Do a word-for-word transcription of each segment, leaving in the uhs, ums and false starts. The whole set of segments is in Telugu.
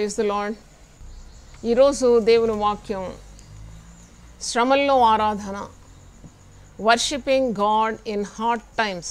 Praise the lord. ఈరోజు దేవుని వాక్యం శ్రమల్లో ఆరాధన, worshipping God in hard times.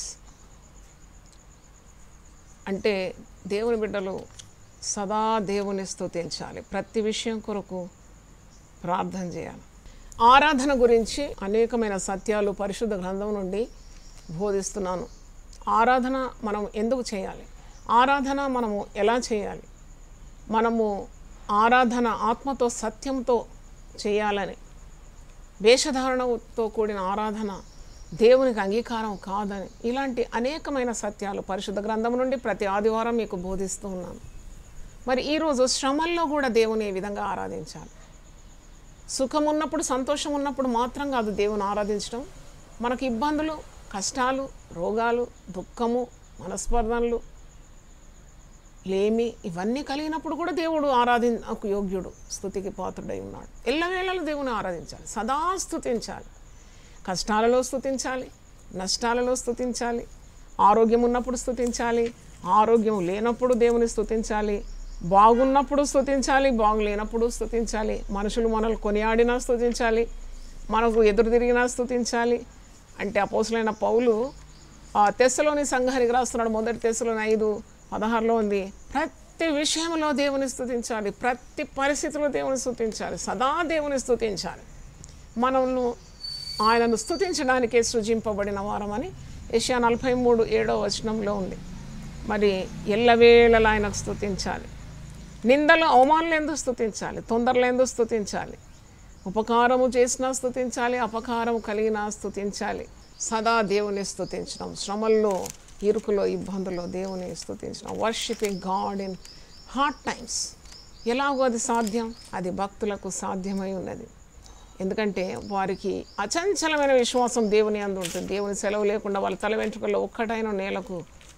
అంటే దేవుని బిడ్డలు సదా దేవుని స్తుతించాలి, ప్రతి విషయం కొరకు ప్రార్థన చేయాలి. ఆరాధన గురించి అనేకమైన సత్యాలు పరిశుద్ధ గ్రంథం నుండి బోధిస్తున్నాను. ఆరాధన మనం ఎందుకు చేయాలి, ఆరాధన మనము ఎలా చేయాలి, మనము ఆరాధన ఆత్మతో సత్యంతో చేయాలని, వేషధారణతో కూడిన ఆరాధన దేవునికి అంగీకారం కాదని, ఇలాంటి అనేకమైన సత్యాలు పరిశుద్ధ గ్రంథం నుండి ప్రతి ఆదివారం మీకు బోధిస్తూ ఉన్నాను. మరి ఈరోజు శ్రమల్లో కూడా దేవుని ఏ విధంగా ఆరాధించాలి. సుఖం ఉన్నప్పుడు, సంతోషం ఉన్నప్పుడు మాత్రం కాదు దేవుని ఆరాధించడం. మనకు ఇబ్బందులు, కష్టాలు, రోగాలు, దుఃఖము, మనస్పర్ధనలు, లేమి ఇవన్నీ కలిగినప్పుడు కూడా దేవుడు ఆరాధనకు యోగ్యుడు, స్తుతికి పాత్రుడై ఉన్నాడు. ఎల్లవేళలో దేవుని ఆరాధించాలి, సదా స్తుతించాలి. కష్టాలలో స్తుతించాలి, నష్టాలలో స్తుతించాలి, ఆరోగ్యం ఉన్నప్పుడు స్తుతించాలి, ఆరోగ్యం లేనప్పుడు దేవుని స్తుతించాలి, బాగున్నప్పుడు స్తుతించాలి, బాగులేనప్పుడు స్తుతించాలి, మనుషులు మనల్ని కొనియాడినా స్తుతించాలి, మనకు ఎదురు తిరిగినా స్తుతించాలి. అంటే అపోస్తలుడైన పౌలు తెస్సలోని సంఘానికి రాస్తున్నాడు. మొదటి తెస్సలోని ఐదు పదహారులో ఉంది, ప్రతి విషయంలో దేవుని స్తుతించాలి, ప్రతి పరిస్థితిలో దేవుని స్తుతించాలి, సదా దేవుని స్తుతించాలి. మనల్ని ఆయనను స్తుతించడానికే సృజింపబడిన వారమని యెషయా నలభై మూడు ఏడో వచనంలో ఉంది. మరి ఎల్లవేళలా ఆయనకు స్తుతించాలి. నిందలు అవమానాలు ఎందుకు స్తుతించాలి, తొందరలు ఎందుకు స్తుతించాలి, ఉపకారము చేసినా స్తుతించాలి, అపకారం కలిగినా స్తుతించాలి. సదా దేవుని స్తుతించడం, శ్రమల్లో, ఇరుకులో, ఇబ్బందుల్లో దేవుని స్తుతించడం. Worshipping God in hard times. ఎలాగో అది సాధ్యం, అది భక్తులకు సాధ్యమై ఉన్నది. ఎందుకంటే వారికి అచంచలమైన విశ్వాసం దేవుని అందు ఉంటుంది. దేవుని సెలవు లేకుండా వాళ్ళ తల వెంట్రుకల్లో ఒక్కటైన నేలకు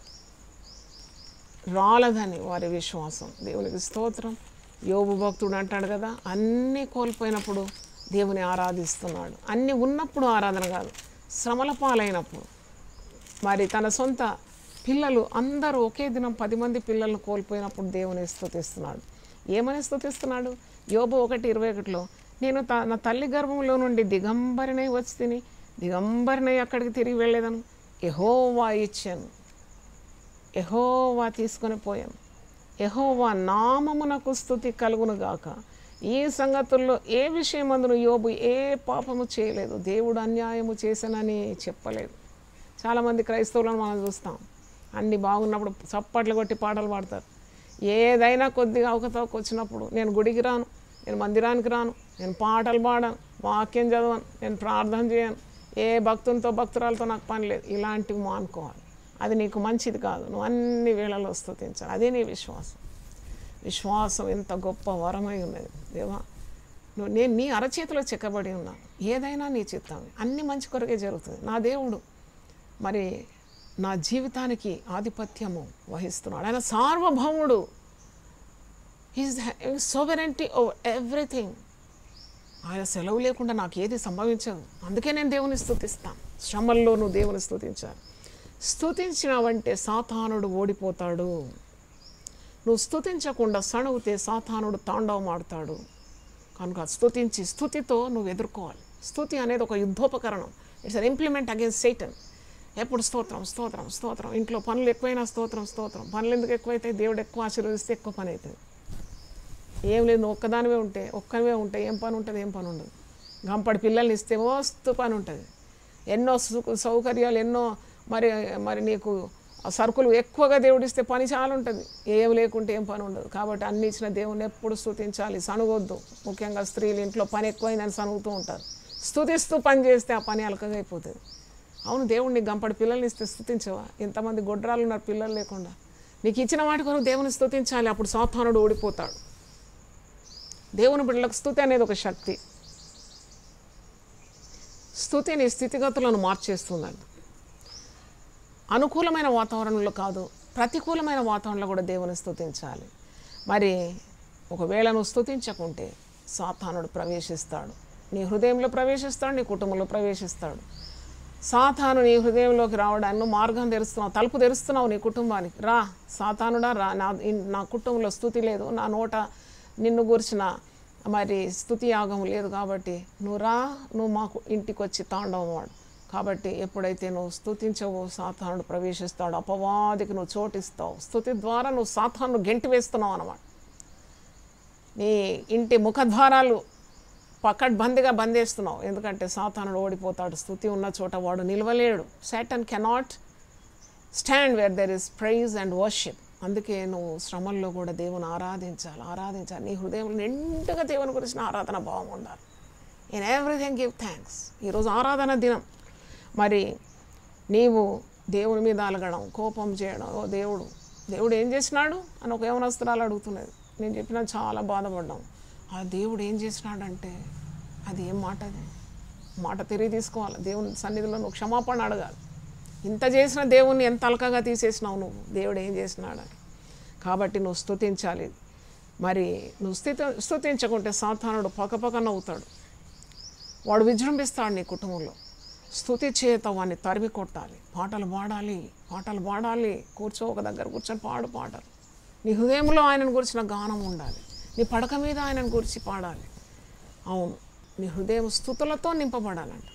రాలదని వారి విశ్వాసం. దేవునికి స్తోత్రం. యోబు భక్తుడు అంటాడు కదా, అన్నీ కోల్పోయినప్పుడు దేవుని ఆరాధిస్తున్నాడు. అన్నీ ఉన్నప్పుడు ఆరాధన కాదు, శ్రమల పాలైనప్పుడు. మరి తన సొంత పిల్లలు అందరూ ఒకే దినం పది మంది పిల్లలను కోల్పోయినప్పుడు దేవుని స్తుతిస్తున్నాడు. ఏమని స్తుతిస్తున్నాడు? యోబు ఒకటి ఇరవై ఒకటిలో, నేను త నా తల్లి గర్భంలో నుండి దిగంబరినై వచ్చి తిని దిగంబరినై అక్కడికి తిరిగి వెళ్ళేదను. యెహోవా ఇచ్చాను, యెహోవా తీసుకొని పోయాను, యెహోవా నామమునకు స్తుతి కలుగును గాక. ఈ సంగతుల్లో ఏ విషయమందును యోబు ఏ పాపము చేయలేదు, దేవుడు అన్యాయము చేశానని చెప్పలేదు. చాలామంది క్రైస్తవులను మనం చూస్తాం, అన్నీ బాగున్నప్పుడు చప్పట్లు కొట్టి పాటలు పాడతారు. ఏదైనా కొద్దిగా అవకతవక వచ్చినప్పుడు, నేను గుడికి రాను, నేను మందిరానికి రాను, నేను పాటలు పాడాను, వాక్యం చదవను, నేను ప్రార్థన చేయను, ఏ భక్తునితో భక్తురాలతో నాకు పని లేదు, ఇలాంటివి మానుకోవాలి. అది నీకు మంచిది కాదు. నువ్వు అన్ని వేళల్లో స్తుతించాలి. అదే నీ విశ్వాసం. విశ్వాసం ఎంత గొప్ప వరమై ఉన్నది. దేవా, నువ్వు నేను నీ అరచేతిలో చెక్కబడి ఉన్నాను, ఏదైనా నీ చిత్తం, అన్ని మంచి కొరకే జరుగుతుంది. నా దేవుడు మరి నా జీవితానికి ఆధిపత్యము వహిస్తున్నాడు. ఆయన సార్వభౌముడు. His sovereignty over everything. ఆయన సెలవు లేకుండా నాకు ఏది సంభవించదు. అందుకే నేను దేవుని స్తుతిస్తాను. శ్రమల్లో నువ్వు దేవుని స్తుతించాలి. స్తుతించినావంటే సాతానుడు ఓడిపోతాడు. నువ్వు స్తుతించకుండా సణుగుతే సాతానుడు తాండవం ఆడతాడు. కనుక స్తుతించి, స్తుతితో నువ్వు ఎదుర్కోవాలి. స్తుతి అనేది ఒక యుద్ధోపకరణం. It's an implement against Satan. ఎప్పుడు స్తోత్రం స్తోత్రం స్తోత్రం. ఇంట్లో పనులు ఎక్కువైనా స్తోత్రం స్తోత్రం. పనులు ఎందుకు ఎక్కువైతే, దేవుడు ఎక్కువ ఆశీర్వదిస్తే ఎక్కువ పని అవుతుంది. ఏం లేదు, నువ్వు ఒక్కదానివే ఉంటే ఒక్కనివే ఉంటే ఏం పని ఉంటుంది, ఏం పని ఉండదు. గంపడి పిల్లల్ని ఇస్తే మస్తు పని ఉంటుంది. ఎన్నో సౌకర్యాలు, ఎన్నో మరి మరి నీకు సరుకులు ఎక్కువగా దేవుడిస్తే పని చాలా ఉంటుంది. ఏం లేకుంటే ఏం పని ఉండదు. కాబట్టి అన్ని ఇచ్చిన దేవుని ఎప్పుడు స్తుతించాలి, సనుగొద్దు. ముఖ్యంగా స్త్రీలు ఇంట్లో పని ఎక్కువైందని సనుగుతూ ఉంటారు. స్తుతిస్తూ పని చేస్తే ఆ పని అలకగా అయిపోతుంది. అవును, దేవుడిని గంపడి పిల్లల్ని ఇస్తే స్తుతించవా? ఎంతమంది గొడ్రాలు ఉన్నారు పిల్లలు లేకుండా. నీకు ఇచ్చిన వాటి కొరకు దేవుని స్తుతించాలి. అప్పుడు సాతానుడు ఓడిపోతాడు. దేవుని బిడ్డలకు స్తుతి అనేది ఒక శక్తి. స్తుతి నీ స్థితిగతులను మార్చేస్తుందండి. అనుకూలమైన వాతావరణంలో కాదు, ప్రతికూలమైన వాతావరణంలో కూడా దేవుని స్తుతించాలి. మరి ఒకవేళ నువ్వు స్తుతించకుంటే సాతానుడు ప్రవేశిస్తాడు, నీ హృదయంలో ప్రవేశిస్తాడు, నీ కుటుంబంలో ప్రవేశిస్తాడు. సాతాను నీ హృదయంలోకి రావడానికి నువ్వు మార్గం తెరుస్తున్నావు, తలుపు తెరుస్తున్నావు నీ కుటుంబానికి. రా సాతానుడా రా, నా నా కుటుంబంలో స్తుతి లేదు, నా నోట నిన్ను గురించిన మరి స్తుతి యాగం లేదు, కాబట్టి నువ్వు రా, నువ్వు మాకు ఇంటికి వచ్చి తాండవం వాడు. కాబట్టి ఎప్పుడైతే నువ్వు స్తుతించవో సాతానుడు ప్రవేశిస్తాడు, అపవాదికి నువ్వు చోటిస్తావు. స్తుతి ద్వారా నువ్వు సాతాను గెంటి వేస్తున్నావు అన్నమాట. నీ ఇంటి ముఖద్వారాలు పకడ్బందీగా బందేస్తున్నావు, ఎందుకంటే సాతానుడు ఓడిపోతాడు. స్తుతి ఉన్న చోట వాడు నిలవలేడు. Satan cannot stand where there is praise and worship. అందుకే నువ్వు శ్రమల్లో కూడా దేవుని ఆరాధించాలి, ఆరాధించాలి. నీ హృదయంలో నిండుగా దేవుని గురించిన ఆరాధన భావం ఉండాలి. In everything give thanks. ఈరోజు ఆరాధన దినం. మరి నీవు దేవుని మీద అలగడం, కోపం చేయడం, ఓ దేవుడు దేవుడు ఏం చేసినాడు అని ఒక యవనస్తురాలు అడుగుతున్నది. నేను చెప్పినా చాలా బాధపడ్డాం. ఆ దేవుడు ఏం చేసినాడంటే అది ఏం మాట, అది మాట తిరిగి తీసుకోవాలి. దేవుని సన్నిధిలో నువ్వు క్షమాపణ అడగాలి. ఇంత చేసిన దేవుణ్ణి ఎంత అలకగా తీసేసినావు నువ్వు, దేవుడు ఏం చేసినాడని. కాబట్టి నువ్వు స్తుతించాలి. మరి నువ్వు స్థితి స్తుతించకుంటే సాతానుడు పక్కపక్క నవ్వుతాడు, వాడు విజృంభిస్తాడు నీ కుటుంబంలో. స్తుతి చేత వాడిని తరిమి కొట్టాలి. పాటలు పాడాలి, పాటలు పాడాలి. కూర్చో ఒక దగ్గర కూర్చొని పాడు పాటలు. నీ హృదయంలో ఆయనను గురించిన గానం ఉండాలి. నీ పడక మీద ఆయనను గురించి పాడాలి. అవును, నీ హృదయం స్తుతులతో నింపబడాలంట.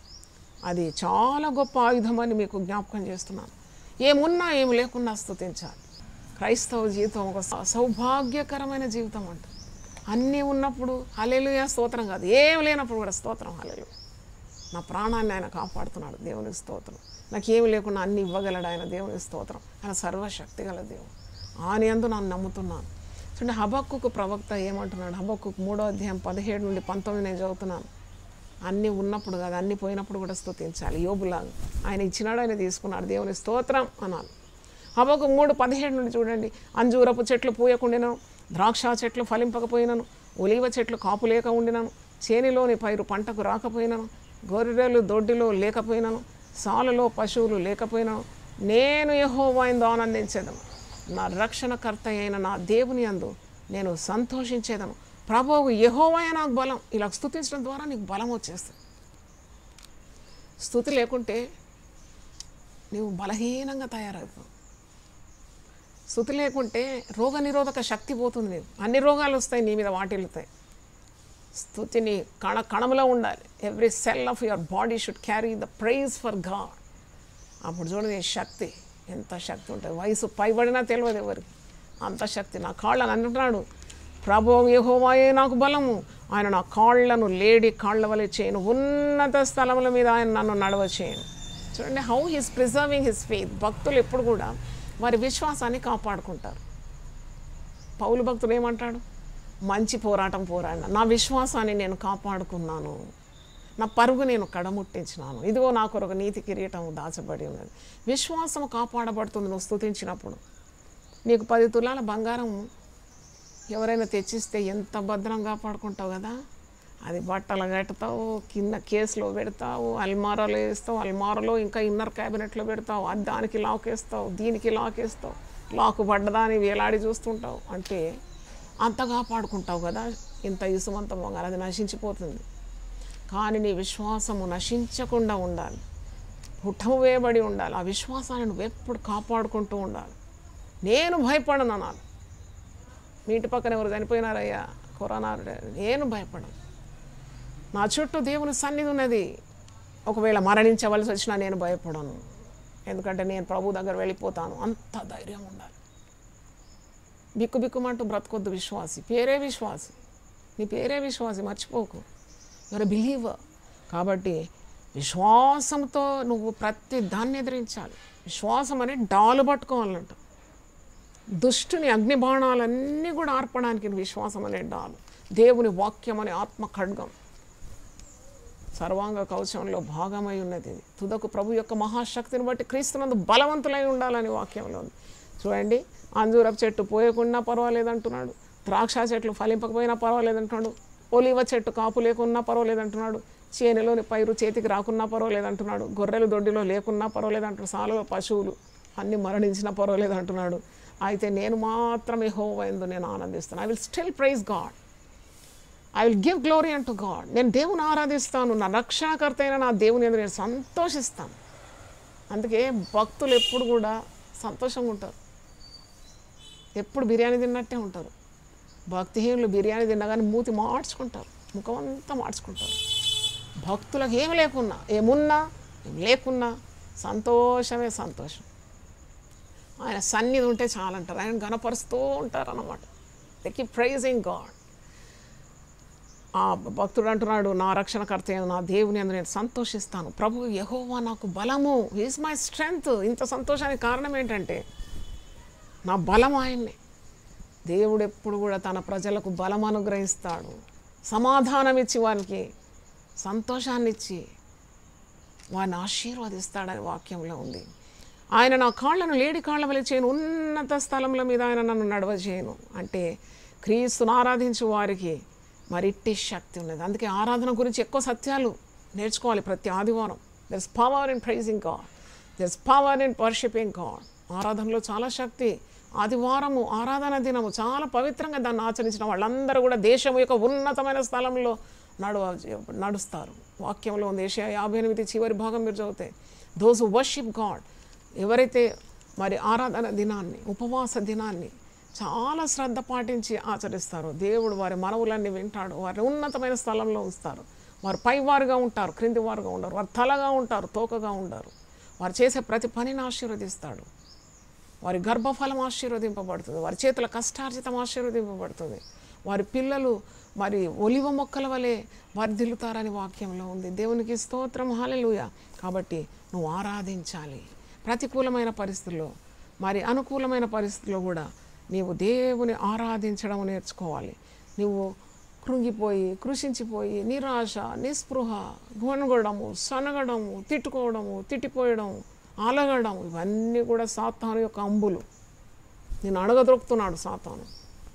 అది చాలా గొప్ప ఆయుధం అని మీకు జ్ఞాపకం చేస్తున్నాను. ఏమున్నా ఏమి లేకున్నా స్తుతించాలి. క్రైస్తవ జీవితం ఒక సౌభాగ్యకరమైన జీవితం అంట. అన్నీ ఉన్నప్పుడు హల్లెలూయా స్తోత్రం కాదు, ఏం లేనప్పుడు కూడా స్తోత్రం హల్లెలూయా. నా ప్రాణాన్ని ఆయన కాపాడుతున్నాడు, దేవునికి స్తోత్రం. నాకు ఏమి లేకుండా అన్ని ఇవ్వగలడు ఆయన, దేవునికి స్తోత్రం. ఆయన సర్వశక్తి గల దేవుడు. ఆయన యందు నన్ను నమ్ముతున్నాను. చూడండి, హబక్కుకు ప్రవక్త ఏమంటున్నాడు? హబక్కుకు మూడో అధ్యాయం పదిహేడు నుండి పంతొమ్మిది నేను చదువుతున్నాను. అన్నీ ఉన్నప్పుడు కాదు, అన్నీ పోయినప్పుడు కూడా స్తుతించాలి. యోబులాగా ఆయన ఇచ్చినాడు, ఆయన తీసుకున్నాడు, దేవుని స్తోత్రం అనాలి. హబక్కు మూడు పదిహేడు నుండి చూడండి. అంజూరపు చెట్లు పూయకుండినను, ద్రాక్ష చెట్లు ఫలింపకపోయినను, ఒలీవ చెట్లు కాపు లేక ఉండినను, చేనిలోని పైరు పంటకు రాకపోయినను, గొర్రెలు దొడ్డిలో లేకపోయినను, సాలలో పశువులు లేకపోయినను, నేను యెహోవా యందు ఆనందించేదను, నా రక్షణకర్త అయిన నా దేవుని యందు నేను సంతోషించేదను. ప్రభువు యెహోవాయే నాకు బలం. ఇలా స్తుతించడం ద్వారా నీకు బలం వచ్చేస్తుంది. స్తుతి లేకుంటే నీవు బలహీనంగా తయారవుతావు. స్తుతి లేకుంటే రోగ నిరోధక శక్తి పోతుంది. నీవు అన్ని రోగాలు వస్తాయి నీ మీద, వాటిల్లుతాయి. స్తుతిని కణ కణములో ఉండాలి. Every cell of your body should carry the praise for God. అప్పుడు చూడండి శక్తి, ఎంత శక్తి ఉంటుంది. వయసు పైబడినా తెలియదు ఎవరికి, అంత శక్తి. నా కాళ్ళని అంటున్నాడు, ప్రభువు యెహోవాయే నాకు బలము, ఆయన నా కాళ్ళను లేడి కాళ్ళ వలె చేయను, ఉన్నత స్థలముల మీద ఆయన నన్ను నడవ చేయను. చూడండి how he's preserving his faith. భక్తులు ఎప్పుడు కూడా వారి విశ్వాసాన్ని కాపాడుకుంటారు. పౌలు భక్తుడు ఏమంటాడు? మంచి పోరాటం పోరాడిన, నా విశ్వాసాన్ని నేను కాపాడుకున్నాను, నా పరుగు నేను కడముట్టించినాను, ఇదిగో నాకు ఒక నీతి కిరీటం దాచబడి ఉన్నది. విశ్వాసం కాపాడబడుతుంది నువ్వు స్తుతించినప్పుడు. నీకు పది తులాల బంగారం ఎవరైనా తెచ్చిస్తే ఎంత భద్రంగా కాపాడుకుంటావు కదా. అది బట్టలు కట్టుతావు, కింద కేసులో పెడతావు, అల్మారాలో వేస్తావు, అల్మారాలో ఇంకా ఇన్నర్ క్యాబినెట్లో పెడతావు, అది దానికి లాక్ వేస్తావు, దీనికి లాక్ వేస్తావు, లాక్ పడ్డదాన్ని వేలాడి చూస్తుంటావు. అంటే అంత కాపాడుకుంటావు కదా. ఇంత ఇసుమంత బంగారం అది నశించిపోతుంది. కానీ నీ విశ్వాసము నశించకుండా ఉండాలి, పుట్టము వేయబడి ఉండాలి. ఆ విశ్వాసాన్ని నువ్వు ఎప్పుడు కాపాడుకుంటూ ఉండాలి. నేను భయపడను అనాలి. మీ ఇంటి పక్కన ఎవరు చనిపోయినారయ్యా కరోనా, నేను భయపడను, నా చుట్టూ దేవుని సన్నిధి ఉన్నది. ఒకవేళ మరణించవలసి వచ్చినా నేను భయపడను, ఎందుకంటే నేను ప్రభు దగ్గర వెళ్ళిపోతాను. అంత ధైర్యం ఉండాలి. బిక్కు బిక్కుమంటూ బ్రతకొద్దు విశ్వాసి. పేరే విశ్వాసి, నీ పేరే విశ్వాసి, మర్చిపోకు. Your believer. కాబట్టి విశ్వాసంతో నువ్వు ప్రతి దాన్ని ఎదిరించాలి. విశ్వాసం అనే డాలు పట్టుకోవాలంట. దుష్టుని అగ్ని బాణాలన్నీ కూడా ఆర్పడానికి విశ్వాసం అనే డాలు. దేవుని వాక్యం అనే ఆత్మ ఖడ్గం సర్వాంగ కవచంలో భాగమై ఉన్నది. ఇది తుదకు ప్రభు యొక్క మహాశక్తిని బట్టి క్రీస్తునందు బలవంతులై ఉండాలని వాక్యంలో ఉంది. చూడండి, అంజూరపు చెట్టు పోయకుండా పర్వాలేదంటున్నాడు, ద్రాక్ష చెట్లు ఫలింపకపోయినా పర్వాలేదంటున్నాడు, ఒలివ చెట్టు కాపు లేకున్నా పర్వాలేదంటున్నాడు, చేనులోని పైరు చేతికి రాకున్నా పర్వాలేదంటున్నాడు, గొర్రెలు దొడ్డిలో లేకున్నా పర్వాలేదంటున్నాడు, సాలువ పశువులు అన్నీ మరణించినా I will give glory and to God. నేను దేవుని ఆరాధిస్తాను, నా రక్షణకర్త అయిన నా దేవుని యందు నేను సంతోషిస్తాను. అందుకే భక్తులు ఎప్పుడు కూడా సంతోషంగా ఉంటారు, ఎప్పుడు బిర్యానీ తిన్నట్టే ఉంటారు. భక్తిహీనులు బిర్యానీ తిన్నగానే మూతి మార్చుకుంటారు, ముఖం అంతా మార్చుకుంటారు. భక్తులకు ఏమి లేకున్నా, ఏమున్నా ఏం లేకున్నా సంతోషమే సంతోషం. ఆయన సన్నిధి ఉంటే చాలంటారు, ఆయన గణపరుస్తూ ఉంటారు అన్నమాట. They keep praising God. ఆ భక్తుడు అంటున్నాడు, నా రక్షణకర్త అయిన నా దేవుని యందు నేను సంతోషిస్తాను. ప్రభు యెహోవా నాకు బలము, ఈజ్ మై స్ట్రెంగ్త్. ఇంత సంతోషానికి కారణం ఏంటంటే నా బలం ఆయన్నే. దేవుడు ఎప్పుడు కూడా తన ప్రజలకు బలం అనుగ్రహిస్తాడు, సమాధానం ఇచ్చి వారికి సంతోషాన్ని ఇచ్చి వారిని ఆశీర్వదిస్తాడని వాక్యంలో ఉంది. ఆయన నా కాళ్ళను లేడి కాళ్ళ వలె చేయను, ఉన్నత స్థలముల మీద ఆయన నన్ను నడవజేయను. అంటే క్రీస్తును ఆరాధించు వారికి మరిట్టి శక్తి ఉన్నది. అందుకే ఆరాధన గురించి ఎక్కువ సత్యాలు నేర్చుకోవాలి ప్రతి ఆదివారం. There is power in praising God, there is power in worshipping God. ఆరాధనలో చాలా శక్తి. ఆదివారము ఆరాధన దినము చాలా పవిత్రంగా దాన్ని ఆచరించిన వాళ్ళందరూ కూడా దేశం యొక్క ఉన్నతమైన స్థలంలో నడువ నడుస్తారు. వాక్యంలో ఉంది, ఏషియా యాభై ఎనిమిది చివరి భాగం మీరు చదివితే, దోస్ హు వర్షిప్ గాడ్, ఎవరైతే మరి ఆరాధన దినాన్ని, ఉపవాస దినాన్ని చాలా శ్రద్ధ పాటించి ఆచరిస్తారు, దేవుడు వారి మనవులన్నీ వింటాడు, వారి ఉన్నతమైన స్థలంలో ఉంచుతారు. వారు పైవారుగా ఉంటారు, క్రింది వారుగా ఉండరు, వారు తలగా ఉంటారు, తోకగా ఉండరు. వారు చేసే ప్రతి పనిని ఆశీర్వదిస్తాడు. వారి గర్భఫలం ఆశీర్వదింపబడుతుంది, వారి చేతుల కష్టార్జితం ఆశీర్వదింపబడుతుంది. వారి పిల్లలు మరి ఒలివ మొక్కల వలె వర్ధిల్లుతారని వాక్యంలో ఉంది. దేవునికి స్తోత్రం, హల్లెలూయా. కాబట్టి నువ్వు ఆరాధించాలి ప్రతికూలమైన పరిస్థితుల్లో, మరి అనుకూలమైన పరిస్థితుల్లో కూడా నీవు దేవుని ఆరాధించడం నేర్చుకోవాలి. నువ్వు కృంగిపోయి, కృషించిపోయి, నిరాశ, నిస్పృహ, గొనగడము, సనగడము, తిట్టుకోవడము, తిట్టిపోయడం, అలగడం, ఇవన్నీ కూడా సాతాను యొక్క అంబులు. నేను అడగదొరుకుతున్నాడు సాతాను.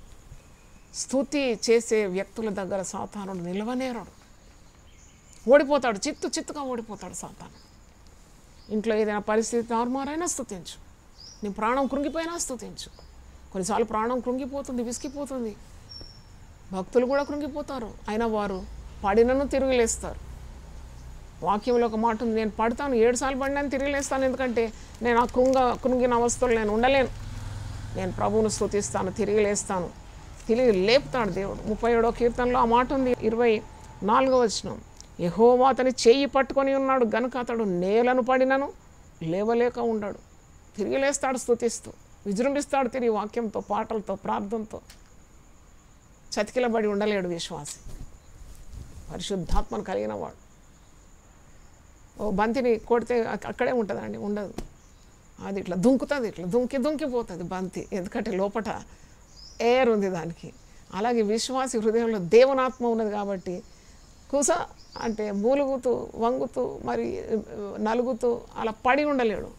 స్తుతి చేసే వ్యక్తుల దగ్గర సాతాను నిలవనేరాడు, ఓడిపోతాడు, చిత్తు చిత్తుగా ఓడిపోతాడు సాతాను. ఇంట్లో ఏదైనా పరిస్థితి తారుమారైనా స్తుతించు, నీ ప్రాణం కృంగిపోయినా స్తుతించు. కొన్నిసార్లు ప్రాణం కృంగిపోతుంది, విసిగిపోతుంది, భక్తులు కూడా కృంగిపోతారు, అయినా వారు పడినను తిరిగిలేస్తారు. వాక్యంలో ఒక మాట ఉంది, నేను పడతాను, ఏడు సార్లు పడినాను తిరిగిలేస్తాను, ఎందుకంటే నేను ఆ కృంగ కృంగిన అవస్థలు నేను ఉండలేను, నేను ప్రభువును స్తుతిస్తాను, తిరిగి లేస్తాను, తిరిగి లేపుతాడు దేవుడు. ముప్పై ఏడో కీర్తనలో ఆ మాట ఉంది, ఇరవై నాలుగో వచనం, యెహోవా అతని చెయ్యి పట్టుకొని ఉన్నాడు గనుక అతడు నేలను పడినను లేవలేక ఉండడు. తిరిగి లేస్తాడు స్తుతిస్తూ, విజృంభిస్తాడు తిరిగి వాక్యంతో, పాటలతో, ప్రార్థనతో. చతికిలబడి ఉండలేడు విశ్వాసి, పరిశుద్ధాత్మను కలిగిన వాడు. ఓ బంతిని కొడితే అక్కడే ఉంటుందండి, ఉండదు, అది ఇట్లా దుంకుతుంది, ఇట్లా దుంకి దుంకిపోతుంది బంతి, ఎందుకంటే లోపట ఎయిర్ ఉంది దానికి. అలాగే విశ్వాసి హృదయంలో దేవునాత్మ ఉన్నది కాబట్టి కుస అంటే మూలుగుతూ, వంగుతూ, మరి నలుగుతూ అలా పడి ఉండలేడు.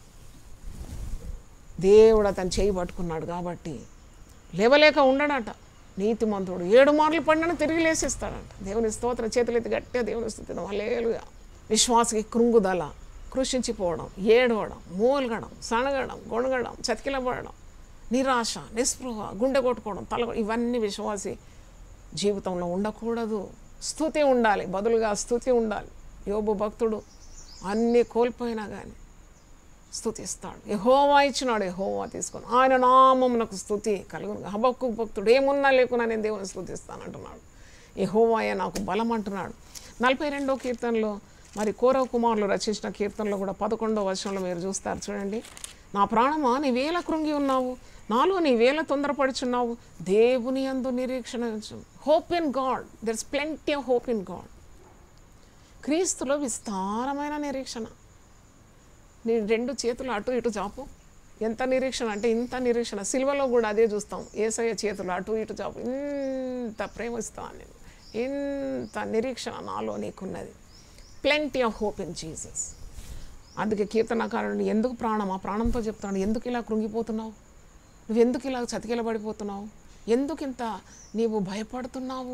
దేవుడు అతను చేయి పట్టుకున్నాడు కాబట్టి లేవలేక ఉండడట. నీతిమంతుడు ఏడు మార్లు పడినను తిరిగి లేసేస్తాడంట. దేవుని స్తోత్రం, చేతులెత్తి గట్టిగా దేవుని స్తుతిద్దాం, హల్లెలూయా. విశ్వాసకి కృంగుదల, కృషించిపోవడం, ఏడవడం, మూలగడం, సనగడం, గొణగడం, చతికిలబడడం, నిరాశ, నిస్పృహ, గుండె కొట్టుకోవడం, తల, ఇవన్నీ విశ్వాసి జీవితంలో ఉండకూడదు. స్తుతి ఉండాలి, బదులుగా స్తుతి ఉండాలి. యోబు భక్తుడు అన్నీ కోల్పోయినా కానీ స్తుతిస్తాడు. యెహోవా ఇచ్చినాడు, యెహోవా తీసుకొని ఆయన నామమునకు స్తుతి కలుగును. హబక్కూకు భక్తుడు ఏమున్నా లేకున్నా నేను దేవుని స్తుతిస్తాను అంటున్నాడు. యెహోవాయే నాకు బలం అంటున్నాడు. నలభై రెండో కీర్తనలో మరి కోరవ కుమారులు రచించిన కీర్తనలో కూడా పదకొండో వచనంలో మీరు చూస్తారు చూడండి, నా ప్రాణమా నీవేళ కృంగి ఉన్నావు, నాలో నీవేళ తొందరపడుచున్నావు, దేవుని యందు నిరీక్షణ ఉంచు. Hope in God, there is plenty of hope in God. క్రీస్తులో విస్తారమైన నిరీక్షణ. నీ రెండు చేతులు అటు ఇటు చాపు. ఎంత నిరీక్షణ అంటే ఇంత నిరీక్షణ. సిల్వలో కూడా అదే చూస్తాం, యేసయ్య చేతులు అటు ఇటు చాపు. ఇంత ప్రేమిస్తాను నేను, ఇంత నిరీక్షణ నాలో నీకున్నది. Plenty of hope in Jesus. అందుకే కీర్తనకారుడు ఎందుకు ప్రాణమా, ప్రాణంతో చెప్తాడు, ఎందుకు ఇలా కృంగిపోతున్నావు, నువ్వు ఎందుకు ఇలా చతికిలబడిపోతున్నావు, ఎందుకు ఇంత నీవు భయపడుతున్నావు,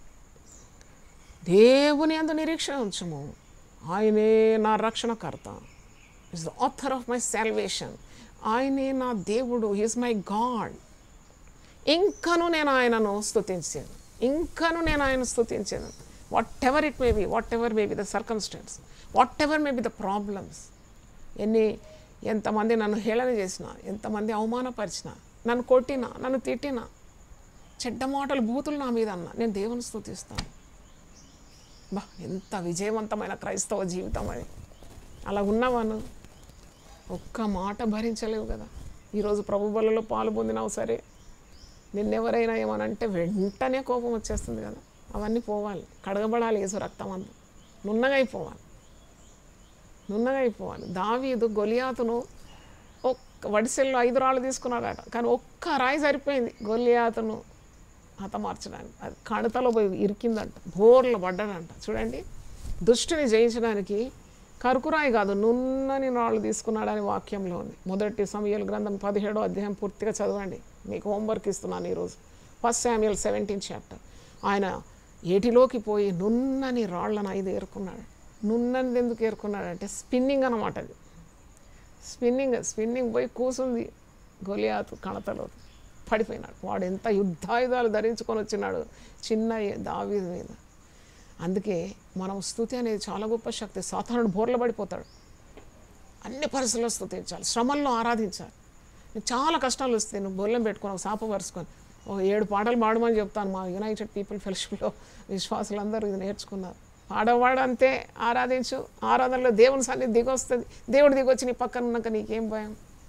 దేవుని యందు నిరీక్షణ ఉంచుము, ఆయనే నా రక్షణకర్త, is the author of my salvation, ఆయనే నా దేవుడు, ఈజ్ మై గాడ్. ఇంకను నేను ఆయనను స్తుతించాను. ఇంకను నేను ఆయన స్తుతించేది. Whatever it may be, whatever may be the circumstances, whatever may be the problems. ఎన్ని ఎంతమంది నన్ను హేళన చేసిన, ఎంతమంది అవమానపరిచిన, నన్ను కొట్టినా, నన్ను తిట్టినా, చెడ్డ మాటలు బూతులు నా మీద అన్నా, నేను దేవుని స్తుతిస్తాను. బా ఎంత విజయవంతమైన క్రైస్తవ జీవితం అది. అలా ఉన్నవాను ఒక్క మాట భరించలేవు కదా. ఈరోజు ప్రభు బలలో పాలు పొందినావు సరే, నిన్నెవరైనా ఏమనంటే వెంటనే కోపం వచ్చేస్తుంది కదా. అవన్నీ పోవాలి, కడగబడాలి యేసు రక్తం అంతా, నున్నగా అయిపోవాలి, నున్నగా అయిపోవాలి. దావీదు గొలియాతును ఒక్క వడిసెల్లో ఐదు రాళ్ళు తీసుకున్నాడట, కానీ ఒక్క రాయి సరిపోయింది గొలియాతును హతమార్చడానికి. అది కణతలో పోయి ఇరికిందంట, బోర్లు పడ్డాడంట. చూడండి, దుష్టిని జయించడానికి కరుకురాయి కాదు నున్నని రాళ్ళు తీసుకున్నాడని వాక్యంలో ఉంది. మొదటి సమూయేలు గ్రంథం పదిహేడో అధ్యాయం పూర్తిగా చదవండి, మీకు హోంవర్క్ ఇస్తున్నాను ఈరోజు. First Samuel seventeen chapter. ఆయన ఏటిలోకి పోయి నున్నని రాళ్ళను ఐదు ఏరుకున్నాడు. నున్నది ఎందుకు ఏరుకున్నాడంటే స్పిన్నింగ్ అన్నమాట. అది స్పిన్నింగ్ స్పిన్నింగ్ పోయి కూసుంది గొలియాతు కణతలో, పడిపోయినాడు. వాడు ఎంత యుద్ధాయుధాలు ధరించుకొని వచ్చినాడు చిన్న దావీదు మీద. అందుకే మనం స్తుతి అనేది చాలా గొప్ప శక్తి. సాతానుడు బోర్ల పడిపోతాడు. అన్ని పరిస్థితుల్లో స్తుతించాలి, శ్రమల్లో ఆరాధించాలి. నీకు చాలా కష్టాలు వస్తాయి, నువ్వు బొల్లం పెట్టుకొని ఒక సాప పరుచుకొని ఒక ఏడు పాటలు పాడమని చెప్తాను. మా యునైటెడ్ పీపుల్ ఫెలోషిప్లో విశ్వాసులందరూ ఇది నేర్చుకున్నారు. పాడవాడు అంతే, ఆరాధించు. ఆరాధనలో దేవుని సన్నిధి దిగొస్తుంది. దేవుడు దిగొచ్చి నీ పక్కన ఉన్నాక నీకేం భయం?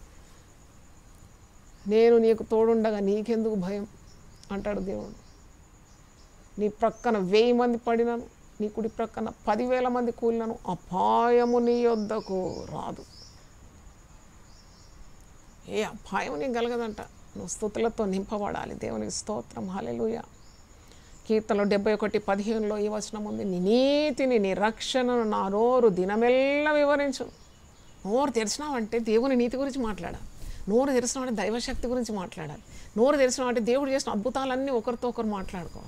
నేను నీకు తోడుండగా నీకెందుకు భయం అంటాడు దేవుడు. నీ ప్రక్కన వెయ్యి మంది పడినను, నీ కుడి ప్రక్కన పదివేల మంది కూలినను అపాయము నీ యొద్దకు రాదు. ఏ అపాయం నీకు కలగదంట. నువ్వు స్తుతులతో నింపబడాలి. దేవునికి స్తోత్రం, హల్లెలూయా. కీర్తనలో డెబ్బై ఒకటి పదిహేనులో ఈ వచనం ఉంది, నీ నీతిని నీ రక్షణను నా నోరు దినమెల్లా వివరించు. నోరు తెరిచినావంటే దేవుని నీతి గురించి మాట్లాడాలి. నోరు తెరిచినామంటే దైవశక్తి గురించి మాట్లాడాలి. నోరు తెరిచినామంటే దేవుడు చేసిన అద్భుతాలన్నీ ఒకరితో ఒకరు మాట్లాడుకోవాలి.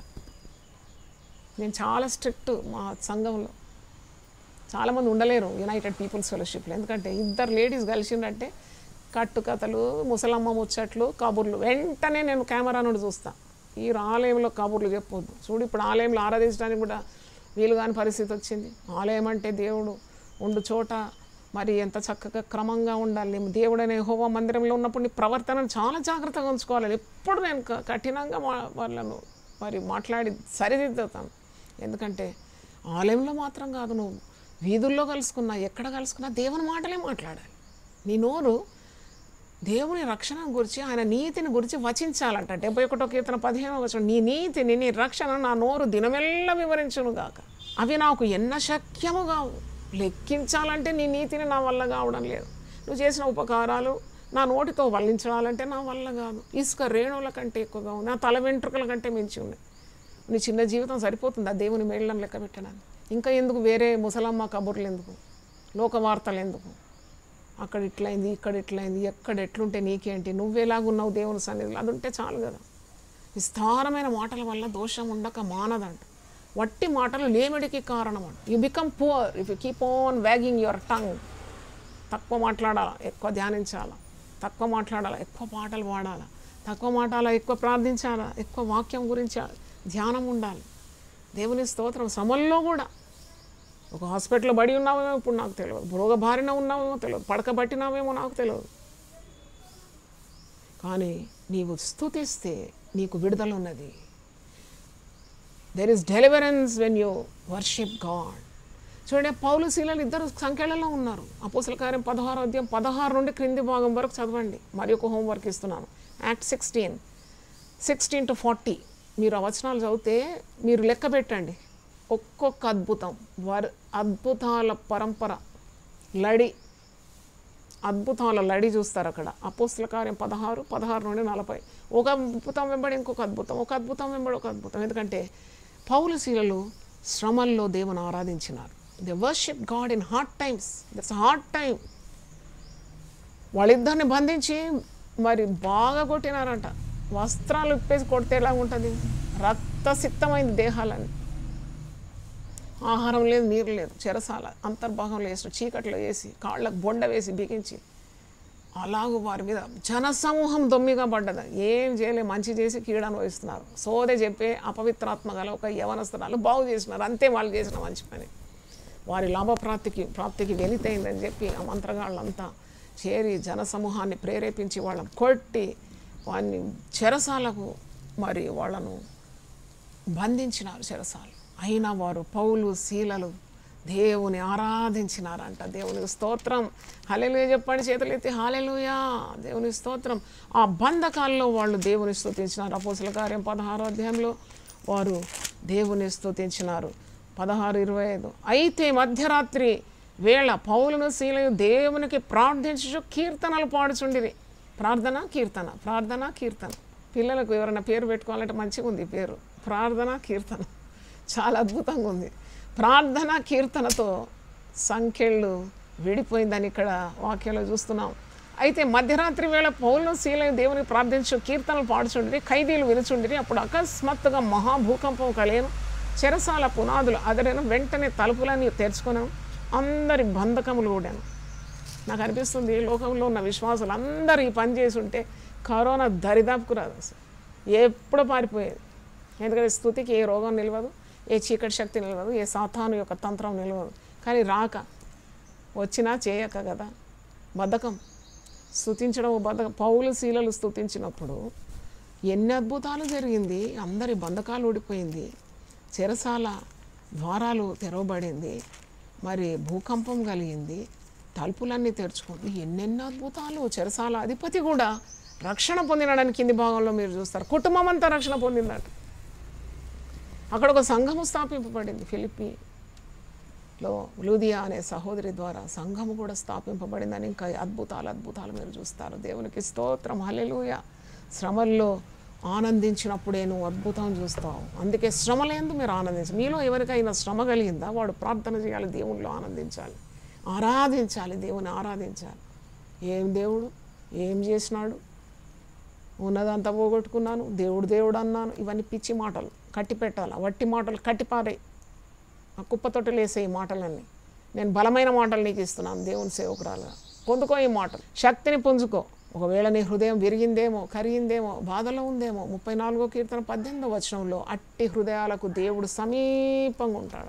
నేను చాలా స్ట్రిక్ట్ మా సంఘంలో. చాలామంది ఉండలేరు యునైటెడ్ పీపుల్స్ ఫెలోషిప్లో, ఎందుకంటే ఇద్దరు లేడీస్ కలిసిందంటే కట్టు కథలు, ముసలమ్మ ముచ్చట్లు, కబుర్లు. వెంటనే నేను కెమెరా నుండి చూస్తాను, ఈ ఆలయంలో కబుర్లు చెప్పొద్దు. చూడు, ఇప్పుడు ఆలయంలో ఆరాధించడానికి కూడా వీలు కాని పరిస్థితి వచ్చింది. ఆలయం అంటే దేవుడు ఉండు చోట మరి ఎంత చక్కగా క్రమంగా ఉండాలి. దేవుడు అనే యెహోవా మందిరంలో ఉన్నప్పుడు నీ ప్రవర్తనను చాలా జాగ్రత్తగా ఉంచుకోవాలి. ఎప్పుడు నేను కఠినంగా వాళ్ళను మరి మాట్లాడి సరిదిద్దుతాను. ఎందుకంటే ఆలయంలో మాత్రం కాదు, నువ్వు వీధుల్లో కలుసుకున్నా, ఎక్కడ కలుసుకున్నా దేవుని మాటలే మాట్లాడాలి. నీ నోరు దేవుని రక్షణ గురించి, ఆయన నీతిని గురించి వచించాలంట. డెబ్బై ఒకటో కీర్తన పదిహేనవ వచనం, నీ నీతిని నీ రక్షణ నా నోరు దినమెల్లా వివరించును గాక. అవి నాకు ఎన్న శక్యము కావు. లెక్కించాలంటే నీ నీతిని నా వల్ల కావడం లేదు. నువ్వు చేసిన ఉపకారాలు నా నోటితో వల్లించాలంటే నా వల్ల కాదు. ఇసుక రేణువుల కంటే ఎక్కువగా ఉంది, నా తల వెంట్రుకల కంటే మించి ఉన్నాయి. నీ చిన్న జీవితం సరిపోతుందా దేవుని మేళ్ళను లెక్క పెట్టడానికి? ఇంకా ఎందుకు వేరే ముసలమ్మ కబుర్లు ఎందుకు, లోక వార్తలు ఎందుకు? అక్కడ ఇట్లయింది, ఇక్కడ ఇట్లయింది, ఎక్కడ ఎట్లుంటే నీకేంటి, నువ్వేలాగున్నావు దేవుని సన్నిధిలో, అది ఉంటే చాలు కదా. విస్తారమైన మాటల వల్ల దోషం ఉండక మానదంట. వట్టి మాటలు లేమిడికి కారణం అంట. You become poor if you keep on wagging your tongue. తక్కువ మాట్లాడాలా, ఎక్కువ ధ్యానించాలా. తక్కువ మాట్లాడాలా, ఎక్కువ పాటలు పాడాలా. తక్కువ మాట్లాడాలా, ఎక్కువ ప్రార్థించాలా. ఎక్కువ వాక్యం గురించి ధ్యానం ఉండాలి. దేవుని స్తోత్రం. శ్రమల్లో కూడా ఒక హాస్పిటల్లో బడి ఉన్నావేమో ఇప్పుడు నాకు తెలియదు, రోగ బారిన ఉన్నావేమో తెలియదు, పడకబట్టినావేమో నాకు తెలియదు. కానీ నీవు స్తుతిస్తే నీకు విడుదల ఉన్నది. There is deliverance when you worship God. చూడండి, పౌలు శీలలు ఇద్దరు సంఖ్యలలో ఉన్నారు. అపోస్తల కార్యం పదహారు అధ్యాయం పదహారు నుండి క్రింది భాగం వరకు చదవండి. మరి ఒక హోంవర్క్ ఇస్తున్నాను. Act sixteen sixteen to forty మీరు ఆ వచనాలు చదివితే మీరు లెక్క పెట్టండి. ఒక్కొక్క అద్భుతం, వర్ అద్భుతాల పరంపర, లడి, అద్భుతాల లడి చూస్తారు అక్కడ. అపోస్తల కార్యం పదహారు పదహారు నుండి నలభై. ఒక అద్భుతం వెంబడి ఇంకొక అద్భుతం, ఒక అద్భుతం వెంబడి ఒక అద్భుతం. ఎందుకంటే పౌలు శీలలు శ్రమల్లో దేవుని ఆరాధించినారు. They worship God in hard times. That's hard time. వాళ్ళిద్దరిని బంధించి మరి బాగా కొట్టినారంట. వస్త్రాలు ఇప్పేసి కొడితే ఎలా ఉంటుంది? రక్తసిక్తమైంది దేహాలని. ఆహారం లేదు, నీరు లేదు, చెరసాల అంతర్భాగంలో వేసి చీకట్లో వేసి కాళ్ళకు బొండ వేసి బిగించి అలాగూ వారి మీద జనసమూహం దొమ్మిగా పడ్డది. ఏం చేయలే, మంచి చేసి కీడు అనుభవిస్తున్నారు. సోదే చెప్పే అపవిత్రాత్మ గల ఒక యవనస్తురాలు బాగు చేసినారు, అంతే వాళ్ళు చేసిన మంచి పని. వారి లాభప్రాప్తికి ప్రాప్తికి వెలితైందని చెప్పి ఆ మంత్రగాళ్ళంతా చేరి జనసమూహాన్ని ప్రేరేపించి వాళ్ళని కొట్టి వారిని చెరసాలకు మరి వాళ్ళను బంధించినారు చెరసాలు. అయినా వారు పౌలు శీలలు దేవుని ఆరాధించినారంట. దేవునికి స్తోత్రం. హల్లెలూయా చెప్పండి, చేతులెత్తి హల్లెలూయా, దేవునికి స్తోత్రం. ఆ బంధకాల్లో వాళ్ళు దేవుని స్తుతించినారు. అపోస్తల కార్యం పదహారో అధ్యాయంలో వారు దేవుని స్తుతించినారు. పదహారు ఇరవై ఐదు అయితే మధ్యరాత్రి వేళ పౌలును శీలయు దేవునికి ప్రార్థించు కీర్తనలు పాడుచుండిరి. ప్రార్థన కీర్తన, ప్రార్థన కీర్తన. పిల్లలకు ఎవరైనా పేరు పెట్టుకోవాలంటే మంచిగా ఉంది పేరు, ప్రార్థన కీర్తన. చాలా అద్భుతంగా ఉంది. ప్రార్థన కీర్తనతో సంఖ్యలు విడిపోయిందని ఇక్కడ వాక్యంలో చూస్తున్నాం. అయితే మధ్యరాత్రి వేళ పౌలును శీలయు దేవునికి ప్రార్థించు కీర్తనలు పాడుచుండిరి, ఖైదీలు వినుచుండిరి. అప్పుడు అకస్మాత్తుగా మహాభూకంపం కలిగెను, చెరసాల పునాదులు అదరెను, వెంటనే తలుపులన్నీ తెరుచుకొనెను, అందరి బంధకములు కూడాను. నాకు అనిపిస్తుంది లోకంలో ఉన్న విశ్వాసులు అందరూ ఈ పని చేసి ఉంటే కరోనా దరిదాపుకు రాదు, అసలు ఎప్పుడో పారిపోయేది. ఎందుకంటే స్తుతికి ఏ రోగం నిలవదు, ఏ చీకటి శక్తి నిలవదు, ఏ సాతాను యొక్క తంత్రం నిలవదు. కానీ రాక వచ్చినా చేయక కదా బద్ధకం, స్తుతించడం బద్ధకం. పౌలు శీలలు స్తుతించినప్పుడు ఎన్ని అద్భుతాలు జరిగింది. అందరి బంధకాలు ఊడిపోయింది, చెరసాల ద్వారాలు తెరవబడింది, మరి భూకంపం కలిగింది, తలుపులన్నీ తెరుచుకుంది. ఎన్నెన్నో అద్భుతాలు. చెరసాల అధిపతి కూడా రక్షణ పొందినడానికి కింది భాగంలో మీరు చూస్తారు, కుటుంబం అంతా రక్షణ పొందిందట. అక్కడ ఒక సంఘము స్థాపింపబడింది. ఫిలిప్పీలో లూదియా అనే సహోదరి ద్వారా సంఘము కూడా స్థాపింపబడిందని ఇంకా అద్భుతాలు అద్భుతాలు మీరు చూస్తారు. దేవునికి స్తోత్రం, హల్లెలూయా. శ్రమల్లో ఆనందించినప్పుడే నువ్వు అద్భుతం చూస్తావు. అందుకే శ్రమలేందు మీరు ఆనందించాలి. మీలో ఎవరికైనా శ్రమ కలిగిందా వాడు ప్రార్థన చేయాలి, దేవుళ్ళు ఆనందించాలి, ఆరాధించాలి, దేవుని ఆరాధించాలి. ఏం దేవుడు ఏం చేసినాడు, ఉన్నదంతా పోగొట్టుకున్నాను, దేవుడు దేవుడు అన్నాను, ఇవన్నీ పిచ్చి మాటలు. కట్టి పెట్టాలి, వట్టి మాటలు కట్టిపారాయి, ఆ కుప్పతొట్టలు వేసే ఈ మాటలన్నీ. నేను బలమైన మాటలు నీకు ఇస్తున్నాను దేవుని సేవకురాలుగా. పొందుకో ఈ మాటలు, శక్తిని పుంజుకో. ఒకవేళ నీ హృదయం విరిగిందేమో, కరిగిందేమో, బాధలో ఉందేమో, ముప్పై నాలుగో కీర్తన పద్దెనిమిదో వచనంలో అట్టి హృదయాలకు దేవుడు సమీపంగా ఉంటాడు.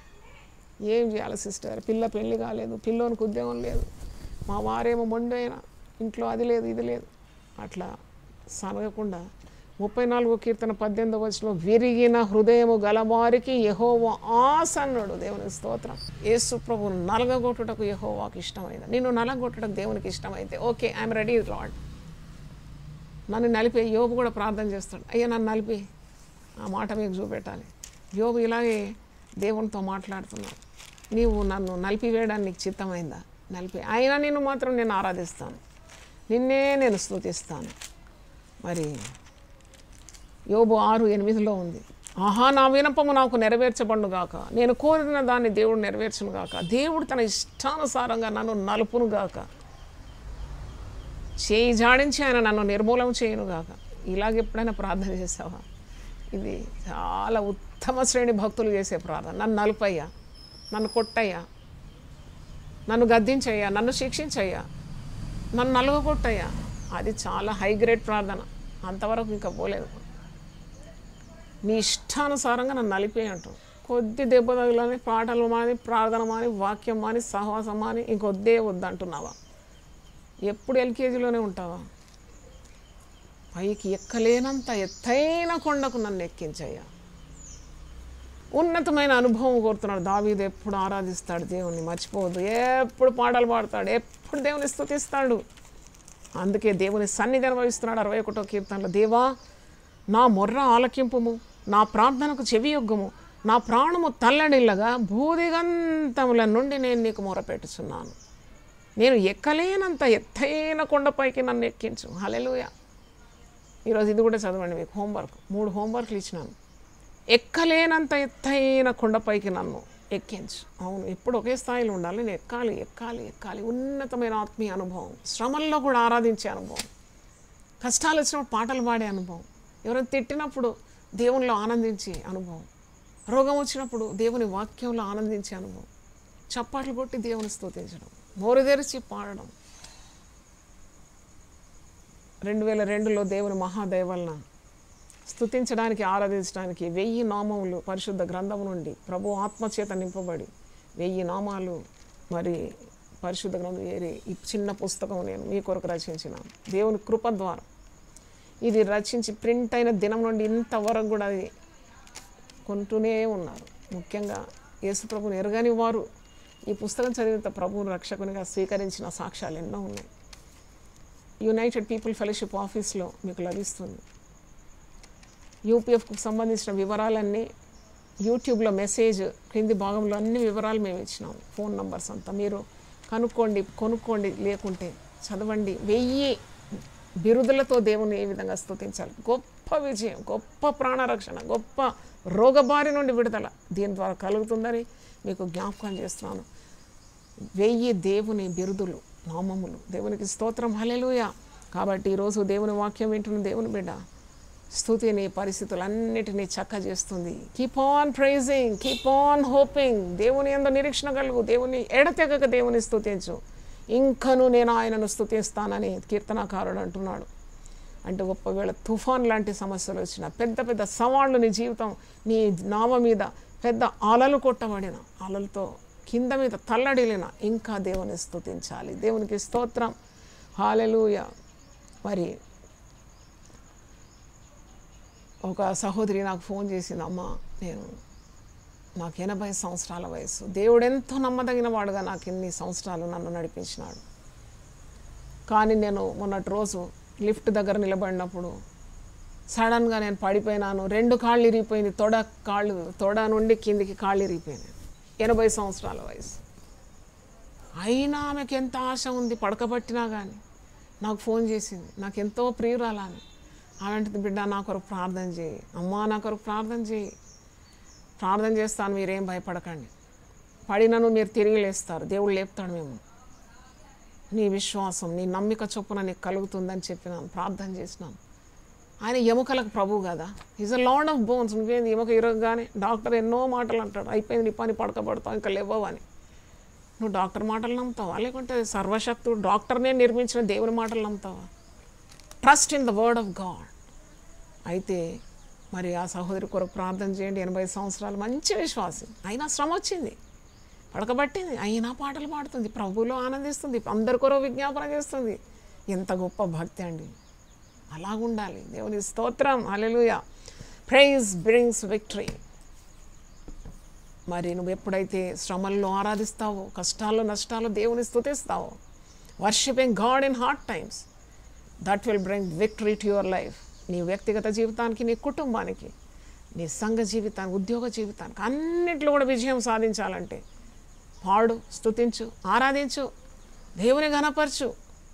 ఏం చేయాలి సిస్టర్, పిల్ల పెళ్ళి కాలేదు, పిల్లోనికి ఉద్యోగం లేదు, మా వారేమో మొండైనా ఇంట్లో అది లేదు ఇది లేదు, అట్లా సనగకుండా ముప్పై నాలుగో కీర్తన పద్దెనిమిదో వచనంలో విరిగిన హృదయము గలవారికి యెహోవా ఆసన్నుడు. దేవునికి స్తోత్రం. యేసు ప్రభువును నలగగొట్టుటకు యెహోవాకి ఇష్టమైంది. నిన్ను నలగొట్టుటకు దేవునికి ఇష్టమైతే ఓకే, ఐఎమ్ రెడీ లార్డ్. నన్ను నలిపే. యోబు కూడా ప్రార్థన చేస్తాడు, అయ్యా నన్ను నలిపి, ఆ మాట మీకు చూపెట్టాలి. యోబు ఇలాగే దేవునితో మాట్లాడుతున్నాడు, నీవు నన్ను నలిపివేయడానికి నీకు చిత్తమైందా? నలిపి, అయినా నిన్ను మాత్రం నేను ఆరాధిస్తాను, నిన్నే నేను స్తుతిస్తాను. మరి యోబు ఆరు ఎనిమిదిలో ఉంది, ఆహా నా వినపము నాకు నెరవేర్చబడును గాక, నేను కోరిన దాన్ని దేవుడు నెరవేర్చును గాక, దేవుడు తన ఇష్టానుసారంగా నన్ను నలుపును గాక, చేయి జాడించి ఆయన నన్ను నిర్మూలం చేయను గాక. ఇలాగ ఎప్పుడైనా ప్రార్థన చేసావా? ఇది చాలా ఉత్తమ శ్రేణి భక్తులు చేసే ప్రార్థన. నన్ను నలుపయ్యా, నన్ను కొట్టయ్యా, నన్ను గద్దించయ్యా, నన్ను శిక్షించయ్యా, నన్ను నలుగొట్టయ్యా. అది చాలా హై గ్రేడ్ ప్రార్థన. అంతవరకు ఇంకా పోలేదు. నీ ఇష్టానుసారంగా నన్ను నలిపే అంటావు. కొద్ది దెబ్బ తగిలని పాటలు మాని, ప్రార్థన మాని, వాక్యం మాని, సహవాసం మాని, ఇంకొద్దే వద్దంటున్నావా? ఎప్పుడు ఎల్కేజీలోనే ఉంటావా? పైకి ఎక్కలేనంత ఎత్తైన కొండకు నన్ను ఎక్కించయ్యా. ఉన్నతమైన అనుభవం కోరుతున్నాడు దావీదు. ఎప్పుడు ఆరాధిస్తాడు దేవుణ్ణి, మర్చిపోవద్దు. ఎప్పుడు పాటలు పాడతాడు, ఎప్పుడు దేవుని స్తుతిస్తాడు. అందుకే దేవుని సన్నిధి అనుభవిస్తున్నాడు. అరవై ఒకటో కీర్తనలో, దేవా నా మొర్ర ఆలకింపుము, నా ప్రార్థనకు చెవియొగ్గము, నా ప్రాణము తల్లడిల్లగా భూదిగంతముల నుండి నేను నీకు మొరపెట్టుచున్నాను. నేను ఎక్కలేనంత ఎత్తైన కొండపైకి నన్ను ఎక్కించు. హల్లెలూయా. ఈరోజు ఇది కూడా చదవండి, మీకు హోంవర్క్. మూడు హోంవర్క్లు ఇచ్చినాను. ఎక్కలేనంత ఎత్తైన కొండపైకి నన్ను ఎక్కించు. అవును, ఎప్పుడు ఒకే స్థాయిలో ఉండాలి. నేను ఎక్కాలి ఎక్కాలి ఎక్కాలి. ఉన్నతమైన ఆత్మీయ అనుభవం, శ్రమల్లో కూడా ఆరాధించే అనుభవం, కష్టాలు వచ్చినప్పుడు పాటలు పాడే అనుభవం, ఎవరైనా తిట్టినప్పుడు దేవునిలో ఆనందించే అనుభవం, రోగం వచ్చినప్పుడు దేవుని వాక్యంలో ఆనందించే అనుభవం, చప్పట్లు కొట్టి దేవుని స్తుతించడం, నోరు తెరిచి పాడడం. రెండు వేల రెండులో దేవుని మహాదయ వలన స్తుతించడానికి ఆరాధించడానికి వెయ్యి నామములు పరిశుద్ధ గ్రంథం నుండి ప్రభు ఆత్మచేత నింపబడి వెయ్యి నామాలు మరి పరిశుద్ధ గ్రంథం ఏరి ఈ చిన్న పుస్తకం నేను మీ కొరకు రచించినాను దేవుని కృప ద్వారా. ఇది రచించి ప్రింట్ అయిన దినం నుండి ఇంతవరకు కూడా అది కొంటూనే ఉన్నారు. ముఖ్యంగా యేసుప్రభుని ఎరగని వారు ఈ పుస్తకం చదివినంత ప్రభువుని రక్షకునిగా స్వీకరించిన సాక్ష్యాలు ఎన్నో ఉన్నాయి. యునైటెడ్ పీపుల్ ఫెలోషిప్ ఆఫీస్లో మీకు లభిస్తుంది. యూపీఎఫ్కు సంబంధించిన వివరాలన్నీ యూట్యూబ్లో మెసేజ్ క్రింది భాగంలో అన్ని వివరాలు మేము ఇచ్చినాము. ఫోన్ నంబర్స్ అంతా మీరు కనుక్కోండి, కొనుక్కోండి, లేకుంటే చదవండి. వెయ్యి బిరుదులతో దేవుని ఏ విధంగా స్తుతించాలి, గొప్ప విజయం, గొప్ప ప్రాణరక్షణ, గొప్ప రోగబారి నుండి విడుదల దీని ద్వారా కలుగుతుందని మీకు జ్ఞాపకం చేస్తున్నాను. వెయ్యి దేవుని బిరుదులు, నామములు. దేవునికి స్తోత్రం, హల్లెలూయా. కాబట్టి ఈరోజు దేవుని వాక్యం వింటున్న దేవుని బిడ్డ, స్తుతి నీ పరిస్థితులన్నిటినీ చక్క చేస్తుంది. Keep on praising, keep on hoping. దేవుని యందు నిరీక్షణ కలుగు, దేవుని ఎడతెగక దేవుని స్తుతించు. ఇంకను నేను ఆయనను స్తుతిస్తానని కీర్తనాకారుడు అంటున్నాడు. అంటే ఒకవేళ తుఫాన్ లాంటి సమస్యలు వచ్చిన, పెద్ద పెద్ద సవాళ్ళు నీ జీవితం, నీ నావ మీద పెద్ద అలలు కొట్టబడిన, అలలతో కింద మీద తల్లడిలిన, ఇంకా దేవుని స్తుతించాలి. దేవునికి స్తోత్రం, హల్లెలూయా. మరి ఒక సహోదరి నాకు ఫోన్ చేసింది, అమ్మ నేను నాకు ఎనభై సంవత్సరాల వయసు, దేవుడు ఎంతో నమ్మదగిన వాడుగా నాకు ఇన్ని సంవత్సరాలు నన్ను నడిపించినాడు. కానీ నేను మొన్నటి రోజు లిఫ్ట్ దగ్గర నిలబడినప్పుడు సడన్గా నేను పడిపోయినాను. రెండు కాళ్ళు ఇరిగిపోయింది, తొడ కాళ్ళు తొడ నుండి కిందికి కాళ్ళు ఇరిగిపోయినాయి. ఎనభై సంవత్సరాల వయసు అయినా ఆమెకు ఎంత ఆశ ఉంది, పడకబట్టినా కానీ నాకు ఫోన్ చేసింది. నాకు ఎంతో ప్రియురాలని. అలాంటిది, బిడ్డ నా కొరకు ప్రార్థన చేయి, అమ్మా నా కొరకు ప్రార్థన చేయి, ప్రార్థన చేస్తాను, మీరేం భయపడకండి, పడినను మీరు తిరిగి లేస్తారు, దేవుడు లేపుతాడు. మేము నీ విశ్వాసం, నీ నమ్మిక చొప్పున నీకు కలుగుతుందని చెప్పినాను, ప్రార్థన చేసినాను. ఆయన ఎముకలకు ప్రభువు కదా, is a Lord of bones. నువ్వేంది ఎముక ఇరగగానే డాక్టర్ ఎన్నో మాటలు అంటాడు, అయిపోయింది నీ పని, పడకబడతావు, ఇంకా లేవవు అని. నువ్వు డాక్టర్ మాటలు నమ్ముతావా, లేకుంటే సర్వశక్తుడు డాక్టర్నే నిర్మించిన దేవుని మాటలు నమ్ముతావా? Trust in the word of God. అయితే మరి ఆ సహోదరి కొరకు ప్రార్థన చేయండి. ఎనభై సంవత్సరాలు, మంచి విశ్వాసం, అయినా శ్రమ వచ్చింది, పడకబట్టింది, అయినా పాటలు పాడుతుంది, ప్రభువులో ఆనందిస్తుంది, అందరి కొరకు విజ్ఞాపన చేస్తుంది. ఎంత గొప్ప భక్తి అండి, అలాగుండాలి. దేవుని స్తోత్రం, హల్లెలూయా. Praise brings victory. మరి నువ్వు ఎప్పుడైతే శ్రమల్లో ఆరాధిస్తావో, కష్టాల్లో నష్టాల్లో దేవుని స్తుతిస్తావో, worshipping God in hard times, that will bring victory to your life. నీ వ్యక్తిగత జీవితానికి, నీ కుటుంబానికి, నీ సంఘ జీవితానికి, ఉద్యోగ జీవితానికి, అన్నింటిలో కూడా విజయం సాధించాలంటే పాడు, స్తుతించు, ఆరాధించు, దేవుని ఘనపరచు.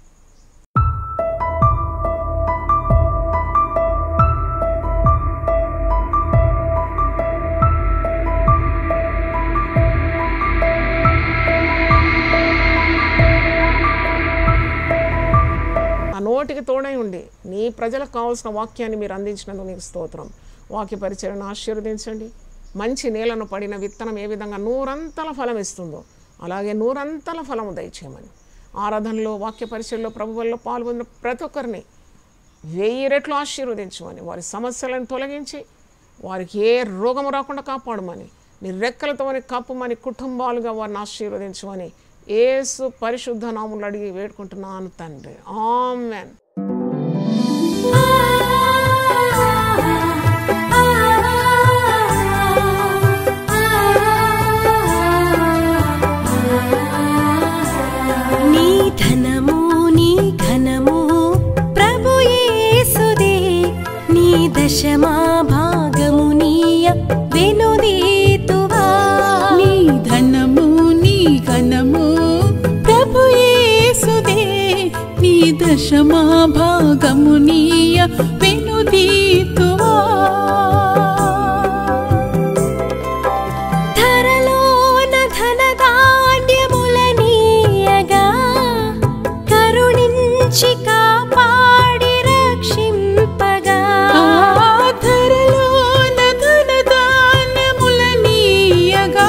నోటికి తోడై ఉండి నీ ప్రజలకు కావాల్సిన వాక్యాన్ని మీరు అందించినందుకు నీకు స్తోత్రం. వాక్య పరిచయను ఆశీర్వదించండి. మంచి నేలను పడిన విత్తనం ఏ విధంగా నూరంతల ఫలం ఇస్తుందో అలాగే నూరంతల ఫలము దయచేయమని, ఆరాధనలో వాక్య పరిచయంలో ప్రభువుల్లో పాల్గొన్న ప్రతి ఒక్కరిని వెయ్యి రెట్లు ఆశీర్వదించమని, వారి సమస్యలను తొలగించి వారికి ఏ రోగము రాకుండా కాపాడమని, నీ రెక్కలతోని కప్పుమని, కుటుంబాలుగా వారిని ఆశీర్వదించమని యేసు పరిశుద్ధ నామములో అడిగి వేడుకుంటున్నాను తండ్రి, ఆమేన్. నీ ధనము నీ ఘనము ప్రభు యేసుదే, నీ దశమా భాగము నీయ వెనుదీతువా. నీ ధనము నీ ఘనము ప్రభు యేసుదే, నీ దశమా భాగము నీయ వెనుదీతువా. ధరలోన ధనధాన్యములనీయగా కరుణించి కాపాడి రక్షింపగా. ధరలోన ధనధాన్యములనీయగా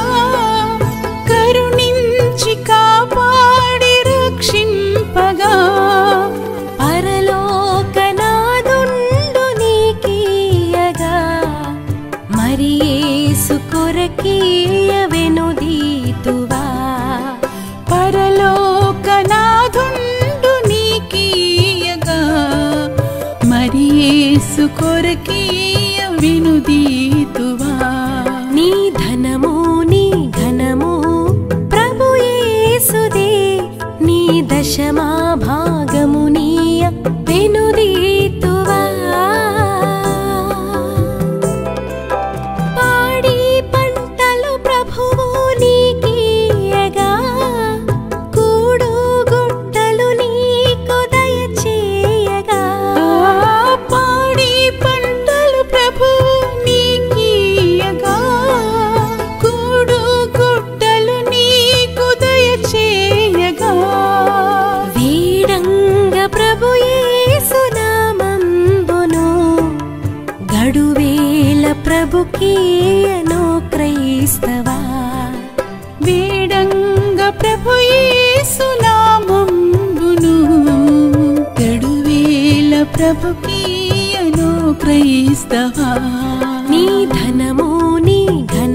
కరుణించి కాపాడి రక్షింపగా. పరలోక యేసు కొరకీయ వినుదీతువా నీ ధనము నీ ఘనము ప్రభు యేసుదే నీ దశమా భాగము నీయ వెనుదీతువా పాడి పంటలు ప్రభువు నీకియగా కూడు గుట్టలు నీకు దయచేయగా పాడి పంటలు ప్రభువు నీకియగా కూడు గుట్టలు నీకు దయచేయగా వీడంగ ప్రభు యేసు నామంబును గడువేల ప్రభుకీయను క్రైస్తవా వేడంగ ప్రభు యేసు నామంబును గడువేల ప్రభుకీయను క్రైస్తవా నీ ధనము నీ ఘన